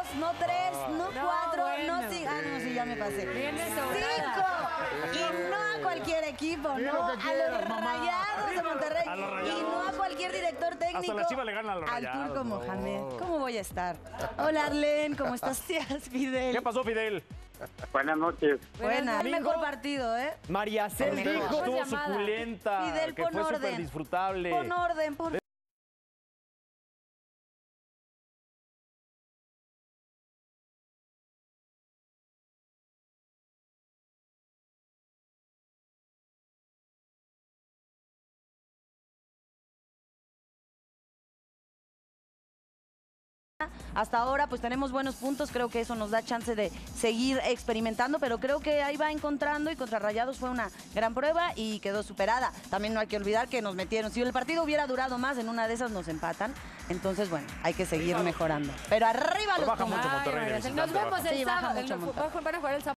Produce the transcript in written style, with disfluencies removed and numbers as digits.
no 3, no 4, bueno. no 5. Ah, no, sí, ya me pasé. Viene 5. sobrada. Y no a cualquier equipo, Di no lo a que quieras, los mamá. Rayados de Monterrey. A los Y Rayados. no a cualquier director técnico. Hasta las Chivas le ganan a los al Rayados, Turco no. Mohamed. ¿Cómo voy a estar? Hola, Arlen, ¿cómo estás? Tías, Fidel. ¿Qué pasó, Fidel? Buenas noches. Buena, el Domingo. mejor partido, ¿eh? María Cel Mejor. dijo. Estuvo llamada. suculenta, Fidel, que pon fue súper orden. disfrutable. Pon orden, por Hasta ahora pues tenemos buenos puntos, creo que eso nos da chance de seguir experimentando, pero creo que ahí va encontrando y contra Rayados fue una gran prueba y quedó superada. También no hay que olvidar que nos metieron, si el partido hubiera durado más, en una de esas nos empatan, entonces bueno, hay que seguir mejorando. Pero arriba los Baja Pumas. mucho Ay, Monterrey de María Cel, visitante, nos vemos baja. el Sí, baja sábado. mucho Monterrey. Van a jugar el sábado.